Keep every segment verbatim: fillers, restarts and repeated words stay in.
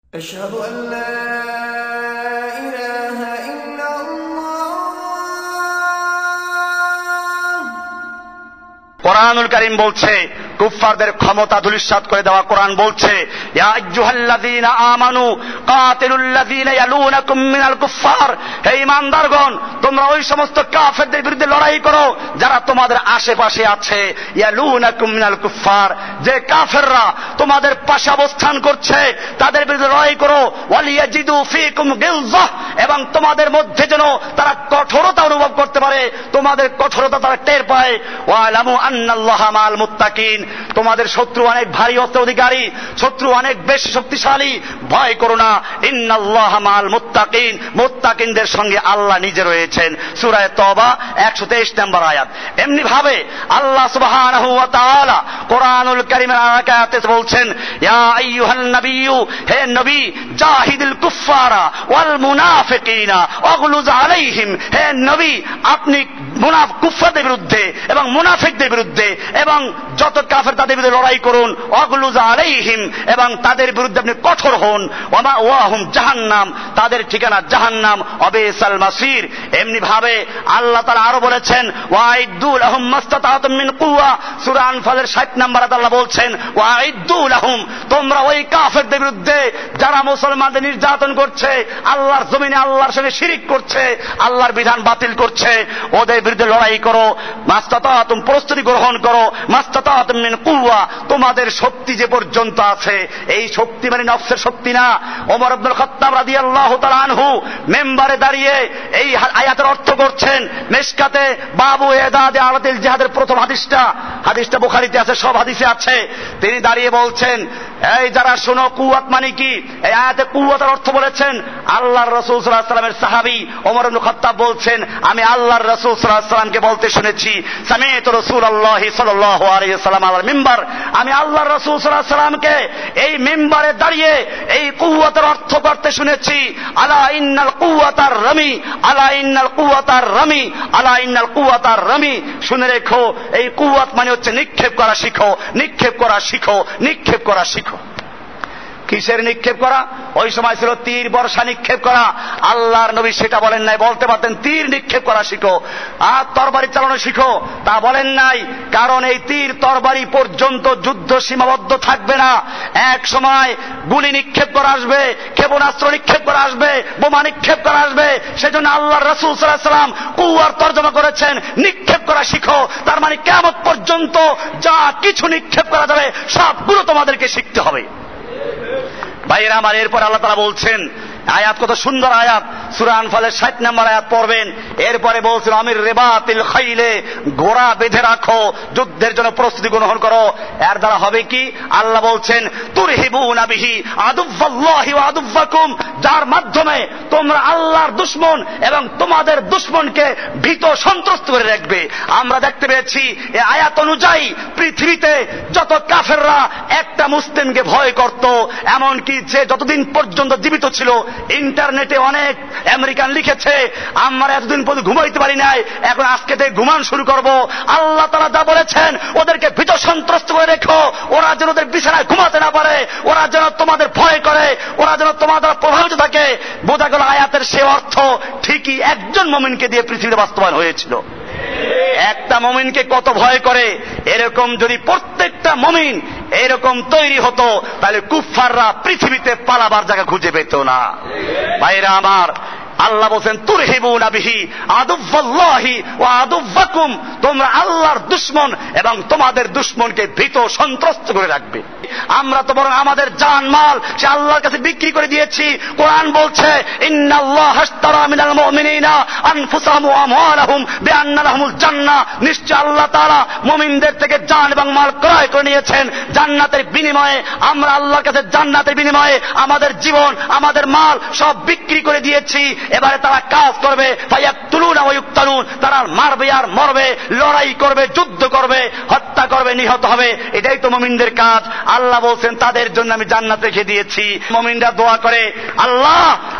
أشهد أن لا إله إلا الله কোরআনুল কারীম বলছে কুফফারদের ক্ষমতা ধূলিসাৎ করে দেওয়া কোরআন বলছে ইয়া আইয়ুহাল্লাযীনা আমানু কাতিলুল্লাযীনা ইয়ালুনাকুম মিনাল কুফফার, হে ঈমানদারগণ তোমরা ওই সমস্ত কাফেরদের বিরুদ্ধে লড়াই করো যারা তোমাদের আশেপাশে আছে। ইয়ালুনাকুম মিনাল কুফফার, যে কাফেররা তোমাদের পাশে অবস্থান করছে তাদের বিরুদ্ধে লড়াই করো। ওয়ালিয়াজিদু ফীকুম গিলযাহ, এবং তোমাদের মধ্যে যেন তারা কঠোরতা অনুভব করতে পারে, তোমাদের কঠোরতা তারা টের পায়। ওয়ালামু আন্নাল্লাহা মাআল মুত্তাকিন, তোমাদের শত্রু অনেক ভারী অস্ত্র অধিকারী, শত্রু অনেক বেশি শক্তিশালী, ভয় করো না। ইন্নাল্লাহা মাআল মুত্তাকিন, মুত্তাকিনদের সঙ্গে আল্লাহ নিজে রয়েছেন। সূরা তওবা একশো তেইশ নম্বর আয়াত। এমনি ভাবে আল্লাহ সুবহানাহু ওয়া তাআলা কোরআনুল কারীমের আয়াতে বলছেন ইয়া আইয়ুহান নাবিয়্যু, হে নবী জাহিদুল কুফফারা ওয়াল মুনাফিকিনা ওয়াগলুজ আলাইহিম, হে নবী আপনি মুনাফিক কুফফারদের বিরুদ্ধে এবং মুনাফিকদের বিরুদ্ধে এবং যত কাফের তাদের বিরুদ্ধে লড়াই করুন। ওয়াগলুজ আলাইহিম, এবং তাদের বিরুদ্ধে আপনি কঠোর হন। ওয়া ওয়াহুম জাহান্নাম, তাদের ঠিকানা জাহান্নাম। অবিসাল মাসির। এমনি ভাবে আল্লাহ তাআলা আরো বলেছেন ওয়াইদু লাহুম মাস্তাতাতুম মিন কুওয়া, সূরা আনফালের ষাট নম্বর আয়াতে আল্লাহ বলছেন ওয়াইদু লাহুম, তোমরা ওই কাফেরদের বিরুদ্ধে যারা মুসলমানদের নির্যাতন করছে, আল্লাহর জমিনে আল্লাহর সঙ্গে শিরিক করছে, আল্লাহর বিধান বাতিল করছে, ওদের বিরুদ্ধে লড়াই করো। মাস্তাতাতুম, প্রস্তুতি গ্রহণ করো। মাস্তাতাতুম মিন কুওয়া, তোমাদের শক্তি যে পর্যন্ত আছে, এই শক্তি মানে নফসের শক্তি না। ওমর ইবনুল খাত্তাব রাদিয়াল্লাহু তাআলা আনহু মেম্বারে দাঁড়িয়ে এই আয়াতের অর্থ করছেন। মিশকাতে বাবু ইদাদে আলাতিল জিহাদের প্রথম হাদিসটা, হাদিসটা বুখারীতে আছে, সব হাদিসে আছে। তিনি দাঁড়িয়ে বলছেন এই যারা শোনো, কুওয়াত মানে কি? এই আয়াতে কুওয়াতের অর্থ বলেছেন আল্লাহর রাসূল সাল্লাল্লাহু আলাইহি ওয়াসাল্লামের সাহাবী ওমর ইবনুল খাত্তাব বলছেন আমি আল্লাহর রাসূল সাল্লাল্লাহু আলাইহি ওয়াসাল্লামকে বলতে শুনেছি সামি'তু রাসূলুল্লাহ সাল্লাল্লাহু আলাইহি ওয়াসাল্লাম আলাল মিম্বার, আমি আল্লাহর রাসূল সাল্লাল্লাহু আলাইহি ওয়াসাল্লামকে এই মিম্বারে দাঁড়িয়ে এই কুওয়াতের অর্থ করতে শুনেছি। আলা ইন্নাল কুওয়াতার রামি, আলা ইন্নাল কুওয়াতার রামি, আলা ইন্নাল কুওয়াতার রামি, শুনে রেখো এই কুওয়াত মানে হচ্ছে নিক্ষেপ করা শিখো, নিক্ষেপ করা শিখো, নিক্ষেপ করা শিখো। কিসের নিক্ষেপ করা? ওই সময় ছিল তীর বর্ষা নিক্ষেপ করা। আল্লাহর নবী সেটা বলেন নাই, বলতে পারতেন তীর নিক্ষেপ করা শিখো আর তরবারি চালানো শিখো, তা বলেন নাই। কারণ এই তীর তরবারি পর্যন্ত যুদ্ধ সীমাবদ্ধ থাকবে না। এক সময় গুলি নিক্ষেপ করা আসবে, ক্ষেপণাস্ত্র নিক্ষেপ করা আসবে, বোমা নিক্ষেপ করা আসবে। সেজন্য আল্লাহর রাসূল সাল্লাল্লাহু আলাইহি ওয়াসাল্লাম কুওয়ার তরজমা করেছেন নিক্ষেপ করা শিখো। তার মানে কিয়ামত পর্যন্ত যা কিছু নিক্ষেপ করা যাবে সবগুলো তোমাদেরকে শিখতে হবে। ভাইয়েরা আমার, এরপর আল্লাহ তাআলা বলছেন, আয়াত কত সুন্দর আয়াত, সূরা আনফালের ষাট নম্বর আয়াত পড়বেন। এরপরে বলছেন আমির রিবাতিল খাইলে, ঘোড়া বেঁধে রাখো, যুদ্ধের জন্য প্রস্তুতি গ্রহণ করো। এর দ্বারা হবে কি? আল্লাহ বলছেন তুরহিবুনা বিহি আদুওয়াল্লাহি ওয়া আদুওয়াকুম, যার মাধ্যমে তোমরা আল্লাহর দুশমন এবং তোমাদের দুশমনকে ভীত সন্ত্রস্ত করে রাখবে। আমরা দেখতে পেয়েছি এই আয়াত অনুযায়ী পৃথিবীতে যত কাফেররা একটা মুসলিমকে ভয় করত, এমনকি যে যতদিন পর্যন্ত জীবিত ছিল, ইন্টারনেটে অনেক আমেরিকান লিখেছে আমরা এতদিন পর্যন্ত ঘুমাইতে পারি নাই, এখন আজকে থেকে ঘুমান শুরু করব। আল্লাহ তাআলা যা বলেছেন ওদেরকে ভীত সন্ত্রস্ত করে রেখো, ওরা যেন ওদের বিছানায় ঘুমাতে না পারে, ওরা যেন তোমাদের ভয় করে, ওরা যেন তোমাদের দ্বারা প্রভাবিত থাকে। বোঝা গেল আয়াতের সে অর্থ ঠিকই একজন মুমিনকে দিয়ে পৃথিবীতে বাস্তবায়ন হয়েছিল। একটা মুমিনকে কত ভয় করে, এরকম যদি প্রত্যেকটা মুমিন এরকম তৈরি হতো তাহলে কুফফাররা পৃথিবীতে পালাবার জায়গা খুঁজে পেত না। ভাইরা আমার, আল্লাহ বলেন তুরহিবুনা বিহি আদুওয়াল্লাহি ওয়া আদুওয়াকুম, তোমরা আল্লাহর দুশমন এবং তোমাদের দুশমনকে ভীত সন্ত্রস্ত করে রাখবে। আমরা তো বরং আমাদের জান মাল সে আল্লাহর কাছে বিক্রি করে দিয়েছি। কোরআন বলছে ইন্নাল্লাহা আশতারা মিনাল মুমিনিনা আনফুসাহুম ওয়া আমওয়ালাহুম বিআন্না লাহুমুল জান্নাহ, নিশ্চয় আল্লাহ তাআলা মুমিনদের থেকে জান এবং মাল ক্রয় করে নিয়েছেন জান্নাতের বিনিময়ে। আমরা আল্লাহর কাছে জান্নাতের বিনিময়ে আমাদের জীবন, আমাদের মাল সব বিক্রি করে দিয়েছি। এবারে তারা কাজ করবে, ফায়াকতুলুনা ওয়া ইউকতালুন, তারা মারবে আর মরবে, লড়াই করবে, যুদ্ধ করবে, হত্যা করবে, নিহত হবে। এটাই তো মুমিনদের কাজ। আল্লাহ বলছেন তাদের জন্য আমি জান্নাত রেখে দিয়েছি। মুমিনরা দোয়া করে আল্লাহ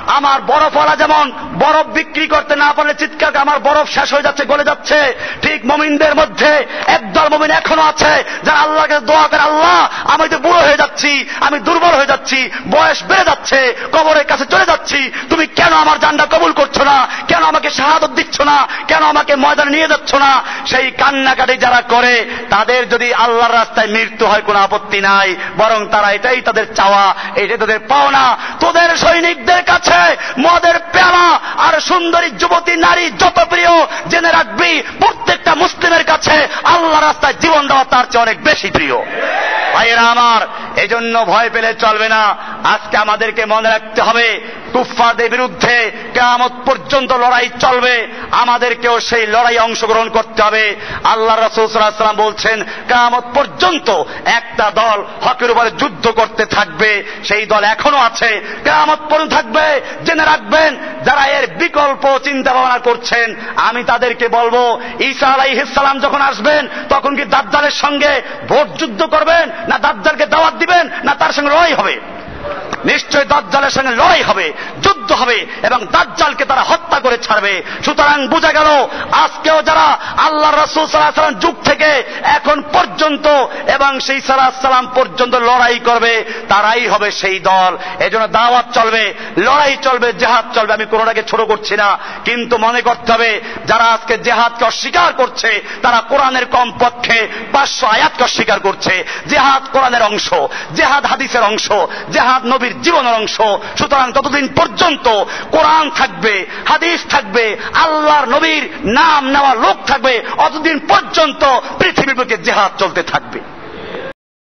আমার বরফওয়ালা যেমন বরফ বিক্রি করতে না পারলে চিৎকার করে আমার বরফ শেষ হয়ে যাচ্ছে, গলে যাচ্ছে, ঠিক মুমিনদের মধ্যে একদল মুমিন এখনো আছে যারা আল্লাহকে দোয়া করে, আল্লাহ আমি তো বুড়ো হয়ে যাচ্ছি, আমি দুর্বল হয়ে যাচ্ছি, বয়স বেড়ে যাচ্ছে, কবরের কাছে চলে যাচ্ছি, তুমি কেন আমার জানটা কবুল করছো না, কেন আমাকে শাহাদত দিচ্ছ না, কেন আমাকে ময়দানে নিয়ে যাচ্ছ না? সেই কান্নাকাটি যারা করে তাদের যদি আল্লাহর রাস্তায় মৃত্যু হয় কোনো আপত্তি নাই, বরং তারা এটাই তাদের চাওয়া, এটাই তাদের পাওনা। তোদের সৈনিকদের কাছে মদের পেয়ালা আর সুন্দরী যুবতী নারী যত প্রিয়, জেনে রাখবি প্রত্যেকটা মুসলিমের কাছে আল্লাহর রাস্তায় জীবন দেওয়া তার চেয়ে অনেক বেশি প্রিয়। ভাইয়েরা আমার, এজন্য ভয় পেলে চলবে না। আজকে আমাদেরকে মনে রাখতে হবে কুফফারদের বিরুদ্ধে কিয়ামত পর্যন্ত লড়াই চলবে, আমাদেরকেও সেই লড়াই অংশগ্রহণ করতে হবে। আল্লাহ রাসূল সাল্লাল্লাহু আলাইহি ওয়াসাল্লাম বলছেন কিয়ামত পর্যন্ত একটা দল হকের উপরে যুদ্ধ করতে থাকবে, সেই দল এখনো আছে, কিয়ামত পর্যন্ত থাকবে। জেনে রাখবেন যারা এর বিকল্প চিন্তা ভাবনা করছেন, আমি তাদেরকে বলবো ঈসা আলাইহিস সালাম যখন আসবেন তখন কি দাজ্জালের সঙ্গে ভোট যুদ্ধ করবেন, না দাজ্জালকে দাওয়াত দিবেন, না তার সঙ্গে লড়াই হবে? নিশ্চয় দাজ্জালের সঙ্গে লড়াই হবে, যুদ্ধ হবে, এবং দাজ্জালকে তারা হত্যা করে ছাড়বে। সুতরাং বোঝা গেল আজকেও যারা আল্লাহ রাসূল সাল্লাল্লাহু আলাইহি ওয়াসাল্লাম যুগ থেকে এখন পর্যন্ত এবং সেই সাল্লাল্লাহু আলাইহি ওয়াসাল্লাম পর্যন্ত লড়াই করবে, তারাই হবে সেই দল। এজন্য দাওয়াত চলবে, লড়াই চলবে, জেহাদ চলবে। আমি কোনটাকে ছোট করছি না, কিন্তু মনে করতে হবে যারা আজকে জেহাদকে অস্বীকার করছে তারা কোরআনের কমপক্ষে পাঁচশো আয়াতকে অস্বীকার করছে। জেহাদ কোরআনের অংশ, জেহাদ হাদিসের অংশ, জেহাদ নবীর জীবনের অংশ। সুতরাং ততদিন পর্যন্ত কোরআন থাকবে, হাদিস থাকবে, আল্লাহর নবীর নাম নেওয়া লোক থাকবে, অতদিন পর্যন্ত পৃথিবীর বুকে জেহাদ চলতে থাকবে।